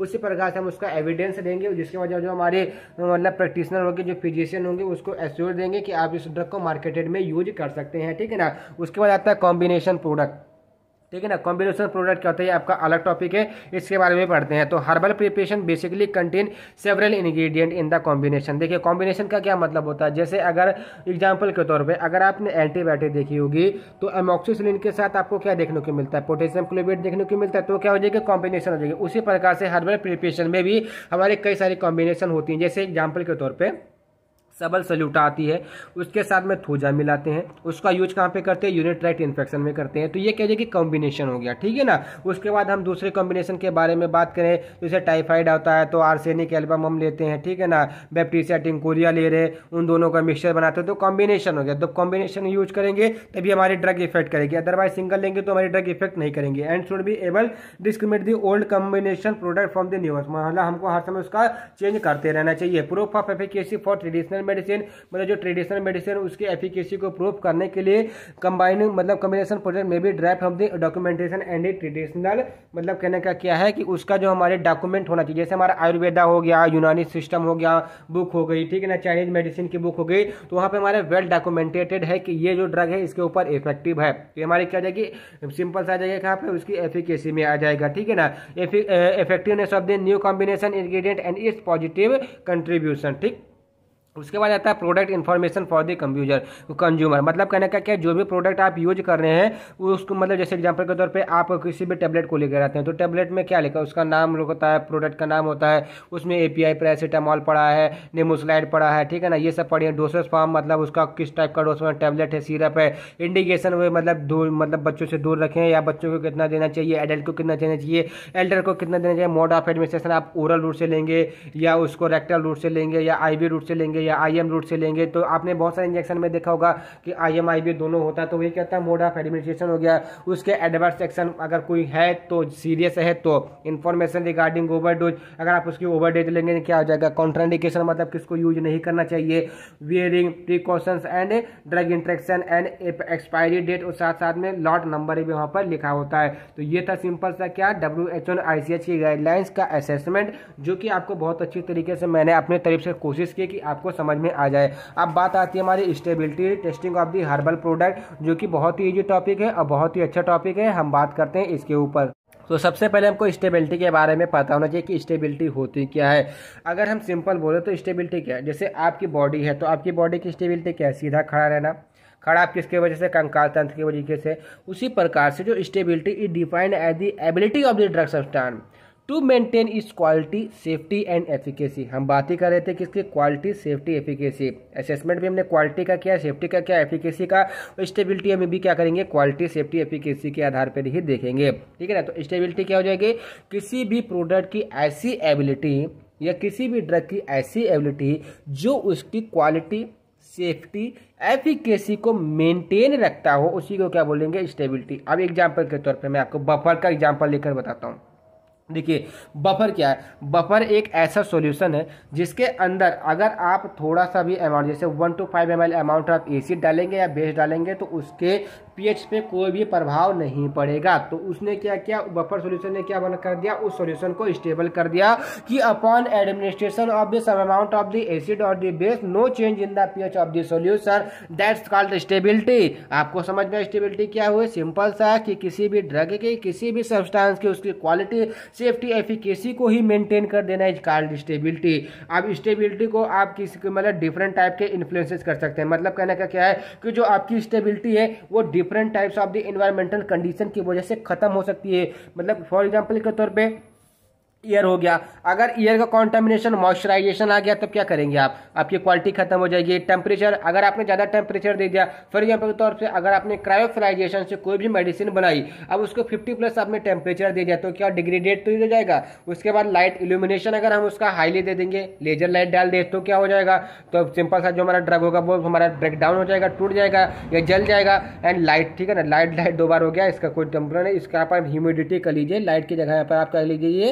Speaker 1: प्रकार से हम उसका एविडेंस देंगे, जिसके वजह जो हमारे मतलब प्रैक्टिशनर होंगे, जो फिजिशियन होंगे, उसको एश्योर देंगे कि आप इस ड्रग को मार्केटेड में यूज कर सकते हैं, ठीक है ना। उसके बाद आता है कॉम्बिनेशन प्रोडक्ट, ठीक है ना। कॉम्बिनेशन प्रोडक्ट क्या होता है, ये आपका अलग टॉपिक है, इसके बारे में पढ़ते हैं। तो herbal preparation basically contain several ingredient in the combination. देखिए कॉम्बिनेशन का क्या मतलब होता है, जैसे अगर एग्जांपल के तौर पे अगर आपने एंटीबायोटिक देखी होगी तो एमॉक्सिसिलिन के साथ आपको क्या देखने को मिलता है, पोटेशियम क्लोराइड देखने को मिलता है, तो क्या हो जाएगा, कॉम्बिनेशन हो जाएगी। उसी प्रकार से हर्बल प्रिपरेशन में भी हमारे कई सारी कॉम्बिनेशन होती हैं। जैसे एग्जाम्पल के तौर पर सबल सल्यूटा आती है, उसके साथ में थूजा मिलाते हैं, उसका यूज कहाँ पे करते हैं, यूरिन ट्रैक्ट इन्फेक्शन में करते हैं। तो ये कह कि कॉम्बिनेशन हो गया, ठीक है ना। उसके बाद हम दूसरे कॉम्बिनेशन के बारे में बात करें, जैसे टाइफाइड आता है तो आर्सेनिक एल्बम हम लेते हैं, ठीक है ना, बैप्टीरिया टिंकोरिया ले रहे, उन दोनों का मिक्सचर बनाते हैं, तो कॉम्बिनेशन हो गया। तो कॉम्बिनेशन यूज करेंगे तभी हमारी ड्रग इफेक्ट करेगी, अदरवाइज सिंगल लेंगे तो हमारी ड्रग इफेक्ट नहीं करेंगे। And should be able discriminate the old combination product from the newest, मतलब हमको हर समय उसका चेंज करते रहना चाहिए। Proof of efficacy for traditional medicine, मतलब जो ट्रेडिशनल मेडिसिन उसकी एफिकेसी को प्रूव करने के लिए कंबाइनिंग मतलब कॉम्बिनेशन प्रोडक्ट में भी drive from the documentation and traditional, मतलब कहने का क्या है कि उसका जो हमारे डॉक्यूमेंट होना चाहिए। जैसे हमारा आयुर्वेदा हो गया, यूनानी सिस्टम हो गया, बुक हो गई, ठीक है ना, चाइनीज मेडिसिन की बुक हो गई, तो वहाँ पे हमारे वेल डॉक्यूमेंटेटेड है कि ये जो ड्रग है इसके ऊपर इफेक्टिव है। तो हमारी क्या जाएगी, सिंपल सा आ जाएगा कहाँ पे, उसकी एफिकेसी में आ जाएगा, ठीक है ना। Effectiveness of the new combination ingredient and its positive contribution, ठीक। उसके बाद आता है प्रोडक्ट इन्फॉर्मेशन फॉर द कंप्यूजर कंज्यूमर, मतलब कहने का क्या, जो भी प्रोडक्ट आप यूज कर रहे हैं उसको, मतलब जैसे एग्जांपल के तौर पे आप किसी भी टेबलेट को लेकर आते हैं तो टेबलेट में क्या लिखा है, उसका नाम होता है, प्रोडक्ट का नाम होता है, उसमें एपीआई पैरासीटामॉल पड़ा है, नेमोस्लाइड पड़ा है, ठीक है ना, ये सब पढ़िए। डोसेज फॉर्म, मतलब उसका किस टाइप का डोज में टैबलेट है, सिरप है, इंडिकेशन हुए मतलब दूर, मतलब बच्चों से दूर रखें या बच्चों को कितना देना चाहिए, एडल्ट को कितना देना चाहिए, एल्डर को कितना देना चाहिए, मोड ऑफ एडमिनिस्ट्रेशन आप ओरल रूट से लेंगे या उसको रेक्टल रूट से लेंगे या आईवी रूट से लेंगे या आईएम रूट से लेंगे। तो आपने बहुत सारे इंजेक्शन में देखा होगा कि आईएम आईवी दोनों होता है, तो वही कहता है मोड ऑफ एडमिनिस्ट्रेशन हो गया। उसके एडवर्स एक्शन अगर कोई है तो सीरियस है तो इंफॉर्मेशन रिगार्डिंग ओवरडोज, अगर आप उसकी ओवरडोज लेंगे क्या हो जाएगा, कॉन्ट्राइंडिकेशन मतलब किसको यूज नहीं करना चाहिए, warning precautions and drug interaction and expiry date, और साथ साथ में लॉट नंबर भी वहां पर लिखा होता है। तो ये था सिंपल सा क्या, डब्ल्यू एच ओ आईसीएच की गाइडलाइंस का असेसमेंट, जो कि आपको बहुत अच्छी तरीके से मैंने अपने तरफ से कोशिश की कि आपको समझ में आ जाए। अब बात आती है हमारी stability testing of the herbal product, जो कि बहुत ही इजी टॉपिक है और बहुत ही अच्छा टॉपिक है। हम बात करते हैं इसके ऊपर। तो सबसे पहले हमको स्टेबिलिटी के बारे में पता होना चाहिए कि स्टेबिलिटी होती क्या है। अगर हम सिंपल बोले तो स्टेबिलिटी क्या है, जैसे आपकी बॉडी है तो आपकी बॉडी की स्टेबिलिटी क्या है, सीधा खड़ा रहना। खड़ा आप किसके वजह से, कंकाल तंत्र की वजह से। उसी प्रकार से जो stability is defined as the ability of the drug substance to maintain its quality safety and efficacy. हम बात ही कर रहे थे किसकी, क्वालिटी सेफ्टी एफिकेसी। असेसमेंट भी हमने क्वालिटी का किया, सेफ्टी का क्या, एफिकेसी का। स्टेबिलिटी हमें भी क्या करेंगे, क्वालिटी सेफ्टी एफिकेसी के आधार पर ही देखेंगे, ठीक है ना। तो स्टेबिलिटी क्या हो जाएगी, किसी भी प्रोडक्ट की ऐसी एबिलिटी या किसी भी ड्रग की ऐसी एबिलिटी जो उसकी क्वालिटी सेफ्टी एफिकेसी को मेंटेन रखता हो, उसी को क्या बोलेंगे, स्टेबिलिटी। अब एग्जांपल के तौर पे मैं आपको बफर का एग्जांपल लेकर बताता हूँ। देखिए बफर क्या है, बफर एक ऐसा सॉल्यूशन है जिसके अंदर अगर आप थोड़ा सा भी अमाउंट, जैसे one two five M L amount आप एसिड डालेंगे या बेस डालेंगे तो उसके पीएच पे कोई भी प्रभाव नहीं पड़ेगा। तो उसने क्या किया, बफर सॉल्यूशन ने क्या बना कर दिया, उस सॉल्यूशन को स्टेबल कर दिया कि upon administration of the some amount of the acid और the base no change in the pH of the solution, that's called stability. आपको समझ में स्टेबिलिटी क्या हुई, सिंपल सा कि किसी भी ड्रग की, किसी भी सब्सटेंस की उसकी क्वालिटी सेफ्टी एफिकेसी को ही मेंटेन कर देना इज कॉल्ड स्टेबिलिटी। अब स्टेबिलिटी को आप किसी मतलब डिफरेंट टाइप के इन्फ्लुएंसेस कर सकते हैं। मतलब कहने का क्या है कि जो आपकी स्टेबिलिटी है वो different types of the environmental condition की वजह से खत्म हो सकती है। मतलब फॉर एग्जांपल के तौर पे ईयर हो गया, अगर ईयर का कॉन्टामिनेशन मॉइस्चराइजेशन आ गया तब क्या करेंगे आप, आपकी क्वालिटी खत्म हो जाएगी। टेम्परेचर, अगर आपने ज्यादा टेम्परेचर दे दिया, फॉर एग्जांपल के तौर पे अगर आपने क्रायोफ्राइजेशन से कोई भी मेडिसिन बनाई, अब उसको फिफ्टी प्लस आपने टेम्परेचर दे दिया तो क्या डिग्रेडेट तो हो जाएगा। उसके बाद लाइट इल्यूमिनेशन अगर हम उसका हाईली दे देंगे, लेजर लाइट डाल दे तो क्या हो जाएगा, तो सिंपल सा जो हमारा ड्रग होगा वो हमारा ब्रेक डाउन हो जाएगा, टूट जाएगा या जल जाएगा। एंड लाइट, ठीक है ना, लाइट लाइट दो बार हो गया, इसका कोई टेम्परेचर नहीं, इसका आप ह्यूमिडिटी कर लीजिए, लाइट की जगह पर आप कर लीजिए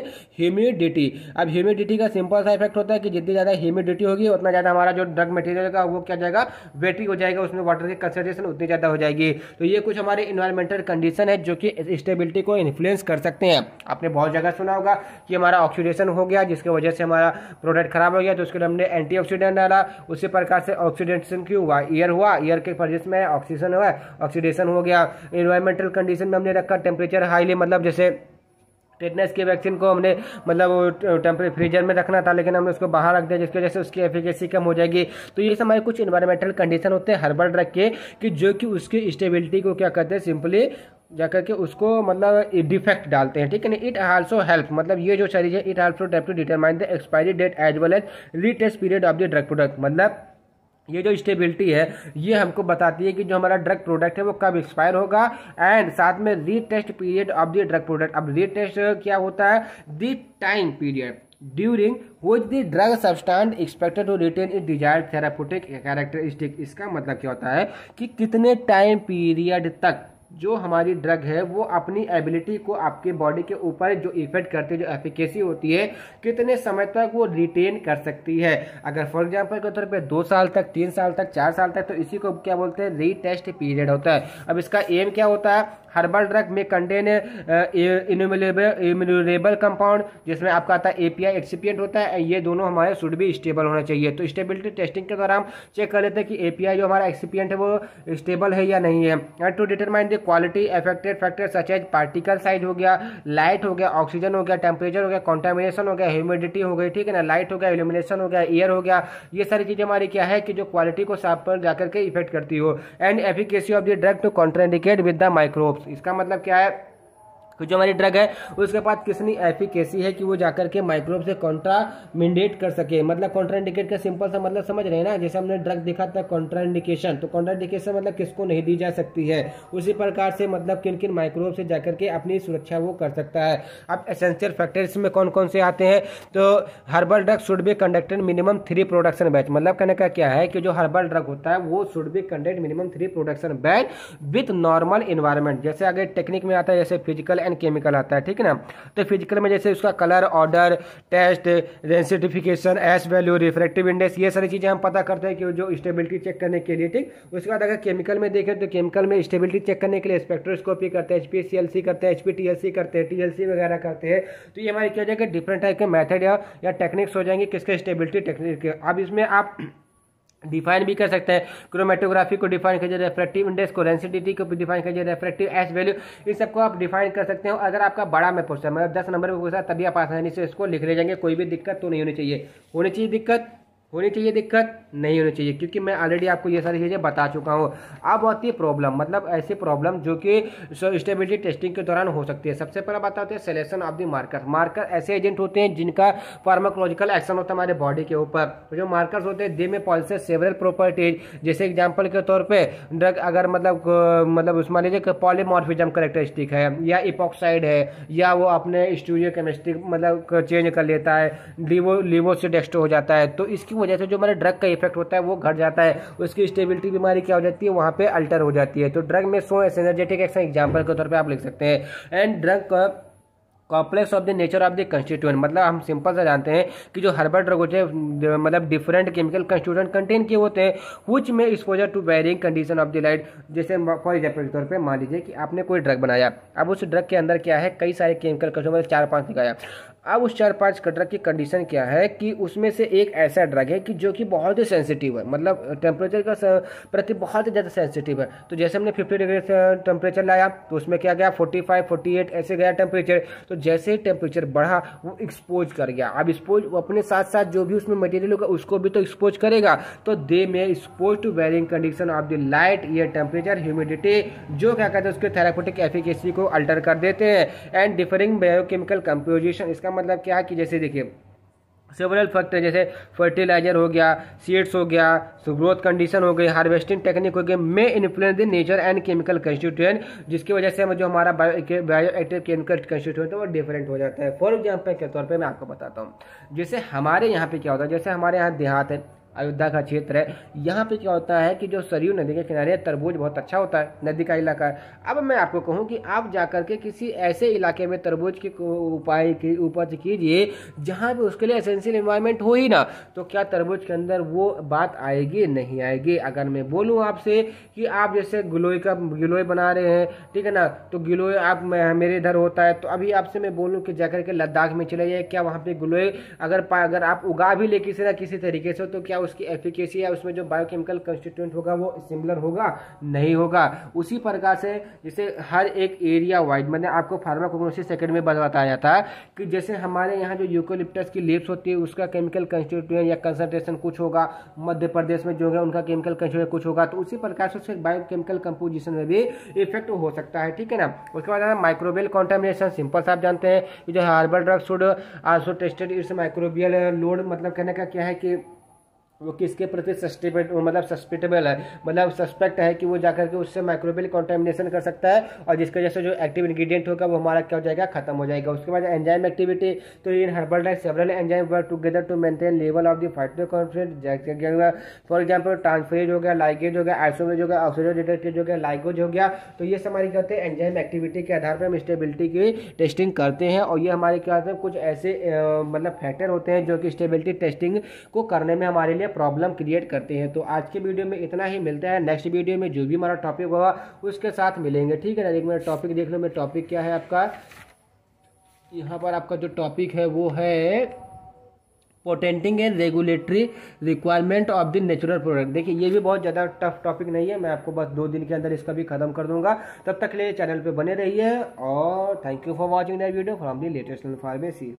Speaker 1: ह्यूमिडिटी। अब ह्यूमिडिटी का सिंपल सा इफेक्ट होता है कि जितनी ज़्यादा ह्यूमिडिटी होगी उतना ज़्यादा हमारा जो ड्रग मटेरियल का वो क्या जाएगा, वेटी हो जाएगा, उसमें वाटर की कंसंट्रेशन उतनी ज़्यादा हो जाएगी। तो ये कुछ हमारे इन्वायरमेंटल कंडीशन है जो कि स्टेबिलिटी को इन्फ्लुएंस कर सकते हैं। आपने बहुत जगह सुना होगा कि हमारा ऑक्सीडेशन हो गया जिसकी वजह से हमारा प्रोडक्ट खराब हो गया, तो उसके लिए हमने एंटीऑक्सीडेंट डाला। उसी प्रकार से ऑक्सीडेशन क्यों हुआ, एयर हुआ, एयर के वजह में ऑक्सीजन हुआ, ऑक्सीडेशन हो गया। इन्वायरमेंटल कंडीशन में हमने रखा टेम्परेचर हाईली, मतलब जैसे टेटनस की वैक्सीन को हमने मतलब टेम्परेचर फ्रीजर में रखना था, लेकिन हमने उसको बाहर रख दिया जिसकी वजह से उसकी एफिकेसी कम हो जाएगी। तो ये हमारे कुछ इन्वायरमेंटल कंडीशन होते हैं हर्बल ड्रग के कि जो कि उसकी स्टेबिलिटी को क्या करते हैं, सिंपली जाकर के उसको मतलब डिफेक्ट डालते हैं, ठीक है ना। इट आल्सो हेल्प, मतलब ये जो चीज़ है it also help to determine the expiry date as well as retest period of the drug product. मतलब ये जो स्टेबिलिटी है ये हमको बताती है कि जो हमारा ड्रग प्रोडक्ट है वो कब एक्सपायर होगा, एंड साथ में retest period of the drug product. अब रीटेस्ट क्या होता है, the time period during which the drug substance expected to retain it desired therapeutic characteristic. इसका मतलब क्या होता है कि कितने टाइम पीरियड तक जो हमारी ड्रग है वो अपनी एबिलिटी को आपके बॉडी के ऊपर जो इफेक्ट करती है, जो एफिकेसी होती है, कितने समय तक वो रिटेन कर सकती है। अगर फॉर एग्जांपल के तौर पे दो साल तक, तीन साल तक, चार साल तक, तो इसी को क्या बोलते हैं, रीटेस्ट पीरियड होता है। अब इसका एम क्या होता है, हर्बल ड्रग में कंटेन इम्यूनेबल कंपाउंड जिसमें आपका आता है एपीआई एक्सिपिएंट होता है, ये दोनों हमारे शुड भी स्टेबल होना चाहिए। तो स्टेबिलिटी टेस्टिंग के दौरान चेक कर लेते हैं कि एपीआई जो हमारा एक्सिपिएंट है वो स्टेबल है या नहीं है। And to determine the quality affected factor such as particle size हो गया, लाइट हो गया, ऑक्सीजन हो गया, टेम्परेचर हो गया, कॉन्टामिनेशन हो गया, ह्यूमिडिटी हो गई, ठीक है ना, लाइट हो गया, इल्यूमिनेशन हो गया, एयर हो गया, ये सारी चीजें हमारी क्या है कि जो क्वालिटी को साफ पर जाकर के इफेक्ट करती हो। And efficacy of the drug to contraindicate with the microbes. इसका मतलब क्या है कि जो हमारी ड्रग है उसके पास कितनी एफिकेसी है कि वो जाकर के माइक्रोब से कॉन्ट्रामिंडेट कर सके। मतलब कॉन्ट्राइंडिकेट का सिंपल सा मतलब समझ रहे हैं ना, जैसे हमने ड्रग देखा था कॉन्ट्राइंडिकेशन, तो कॉन्ट्राइंडिकेशन मतलब किसको नहीं दी जा सकती है, उसी प्रकार से मतलब किन किन माइक्रोब से जाकर के अपनी सुरक्षा वो कर सकता है। अब एसेंशियल फैक्टर्स में कौन कौन से आते हैं, तो herbal drug should be conducted minimum three production batch. मतलब कहने का क्या है कि जो हर्बल ड्रग होता है वो should be conduct minimum three production batch with normal environment. जैसे आगे टेक्निक में आता है जैसे फिजिकल एंड केमिकल आता है, ठीक है ना। तो फिजिकल में जैसे उसका colour, order, taste, densification, ash value, refractive index, ये सारी चीजें हम पता करते हैं कि जो स्टेबिलिटी चेक करने के लिए, ठीक। उसके बाद अगर केमिकल में देखें तो केमिकल में स्टेबिलिटी चेक करने के लिए स्पेक्ट्रोस्कोपी करते हैं, एचपीसीएलसी करते हैं, एचपीटीएलसी करते हैं, टीएलसी वगैरह करते हैं। तो ये हमारी क्या हो जाएगा, डिफरेंट टाइप के मेथड या, या टेक्निक्स हो जाएंगे किसके स्टेबिलिटी टेक्निक के। अब इसमें आप डिफाइन भी कर सकते हैं, क्रोमेटोग्राफी को डिफाइन कीजिए, रेफ्रेक्टिव इंडेक्स को, डेंसिटी को भी डिफाइन कीजिए, रेफ्रेक्टिव एस वैल्यू, इन सबको आप डिफाइन कर सकते हैं। अगर आपका बड़ा में पूछता है मतलब दस नंबर में पूछता है तभी आप आसानी से इसको लिख ले जाएंगे, कोई भी दिक्कत तो नहीं होनी चाहिए। होनी चाहिए दिक्कत, होनी चाहिए दिक्कत नहीं होनी चाहिए, क्योंकि मैं ऑलरेडी आपको ये सारी चीज़ें बता चुका हूँ। अब आती है प्रॉब्लम, मतलब ऐसी प्रॉब्लम जो कि स्टेबिलिटी टेस्टिंग के दौरान हो सकती है। सबसे पहला बात होती है selection of the marker. Marker ऐसे एजेंट होते हैं जिनका फार्माकोलॉजिकल एक्शन होता है हमारे बॉडी के ऊपर। तो जो मार्कर्स होते हैं they may possess several properties, जैसे एग्जाम्पल के तौर पर ड्रग अगर मतलब मतलब उसमें लीजिए पॉलीमॉर्फिज्म करेक्टरिस्टिक है, या इपॉक्साइड है, या वो अपने स्टूडियो केमिस्ट्री मतलब चेंज कर लेता है, लिवो लिवोसिडेक्स्टो हो जाता है, तो इसकी वजह से जो हमारे ड्रग का इफेक्ट होता है वो घट जाता है, उसकी स्टेबिलिटी बीमारी क्या हो जाती है वहां पे अल्टर हो जाती है। तो ड्रग में सो एनर्जेटिक एक्शन एग्जांपल के तौर पे आप लिख सकते हैं। एंड ड्रग का complex of the nature of the constituent, मतलब हम सिंपल सा जानते हैं कि जो हर्बल ड्रग होते हैं मतलब डिफरेंट केमिकल कंस्टिट्यूएंट कंटेन किए होते हैं which may exposure to varying condition of the light. जैसे फॉर एग्जांपल के तौर पे मान लीजिए कि आपने कोई ड्रग बनाया, अब उस ड्रग के अंदर क्या है कई सारे केमिकल कंस्टिट्यूएंट चार पांच निकाया। अब उस चार पांच ड्रग की कंडीशन क्या है कि उसमें से एक ऐसा ड्रग है कि जो कि बहुत ही सेंसिटिव है, मतलब टेम्परेचर का प्रति बहुत ही ज़्यादा सेंसिटिव है। तो जैसे हमने फिफ्टी डिग्री टेम्परेचर लाया तो उसमें क्या गया फोर्टी फाइव फोर्टी एट ऐसे गया टेम्परेचर। तो जैसे ही टेम्परेचर बढ़ा वो एक्सपोज कर गया। अब एक्सपोज अपने साथ साथ जो भी उसमें मटेरियल होगा उसको भी तो एक्सपोज करेगा। तो they may expose to varying condition of the light, air temperature, humidity, जो क्या कहते हैं उसके थेराप्यूटिक एफिकेसी को अल्टर कर देते हैं। एंड डिफरिंग बायोकेमिकल कंपोजिशन, इसका मतलब क्या है कि जैसे देखिए सेवरल फैक्टर जैसे फर्टिलाइजर हो गया, सीड्स हो गया, ग्रोथ कंडीशन हो गई, हार्वेस्टिंग टेक्निक हो गई, may influence the nature and chemical constituent, जिसकी वजह से जो हमारा bio bio active chemical constituent है वो डिफरेंट हो जाता है। फॉर एग्जाम्पल के तौर पे मैं आपको बताता हूँ, जैसे हमारे यहाँ पे क्या होता है, जैसे हमारे यहाँ देहात है, अयोध्या का क्षेत्र है, यहाँ पे क्या होता है कि जो सरयू नदी के किनारे तरबूज बहुत अच्छा होता है, नदी का इलाका है। अब मैं आपको कहूँ कि आप जाकर के किसी ऐसे इलाके में तरबूज की उपाय की उपज कीजिए जहाँ पे उसके लिए एसेंशियल एनवायरनमेंट हो ही ना, तो क्या तरबूज के अंदर वो बात आएगी? नहीं आएगी। अगर मैं बोलूँ आपसे कि आप जैसे गिलोय का गिलोय बना रहे हैं, ठीक है ना, तो गिलोय आप मेरे इधर होता है, तो अभी आपसे मैं बोलूँ कि जाकर के लद्दाख में चले जाइए, क्या वहाँ पे गिलोय अगर अगर आप उगा भी ले किसी ना किसी तरीके से, तो क्या उसकी एफिकेसी है, उसमें जो बायोकेमिकल कंस्टिट्यूएंट होगा वो सिमिलर होगा? नहीं होगा। उसी प्रकार से जैसे हर एक एरिया वाइड, मैंने आपको फार्माकोग्नोसिस सेकंड में बताया था कि जैसे हमारे यहाँ जो यूकेलिप्टस की लीव्स होती है उसका केमिकल कंस्टिट्यूएंट या कंसंट्रेशन कुछ होगा, मध्य प्रदेश में जो है उनका केमिकल कंस्टिट्यूएंट कुछ होगा, तो उसी प्रकार से उसके बायोकेमिकल कंपोजिशन में भी इफेक्ट हो सकता है, ठीक है ना। उसके बाद माइक्रोबियल कॉन्टामिनेशन, सिंपल से आप जानते हैं कि जो herbal drug should also tested its microbial load, मतलब कहने का क्या है कि वो किसके प्रति सस्टेबल मतलब सस्पेक्टेबल है, मतलब सस्पेक्ट है कि वो जाकर के उससे माइक्रोबियल कंटामिनेशन कर सकता है, और जिसकी वजह से जो एक्टिव इंग्रेडिएंट होगा वो हमारा क्या हो जाएगा? खत्म हो जाएगा। उसके बाद एंजाइम एक्टिविटी, तो in herbal drug several enzyme work together to maintain level of the phytoconstituent, for example transferase हो गया, लाइगेज हो गया, आइसोमेरेज हो गया, ऑक्सीडेटिव हो गया, लाइगोज हो गया, तो ये हमारी क्या होते हैं? एंजाइम एक्टिविटी के आधार पर हम स्टेबिलिटी की टेस्टिंग करते हैं, और ये हमारे क्या होते हैं? कुछ ऐसे मतलब फैक्टर होते हैं जो कि स्टेबिलिटी टेस्टिंग को करने में हमारे लिए प्रॉब्लम क्रिएट करते हैं। तो आज के वीडियो में इतना ही, मिलता है नेक्स्ट वीडियो में जो भी हमारा टॉपिक होगा उसके साथ मिलेंगे, ठीक है ना। एक मेरा टॉपिक देख लो, मेरा टॉपिक क्या है आपका, यहाँ पर आपका जो टॉपिक है वो है patenting and regulatory requirement of the natural product. देखिए ये भी बहुत ज़्यादा टफ टॉपिक नहीं है, मैं आपको बस दो दिन के अंदर इसका भी खत्म कर दूंगा। तब तक के लिए चैनल पे बने रहिए, और thank you for watching that video from the latest pharmacy.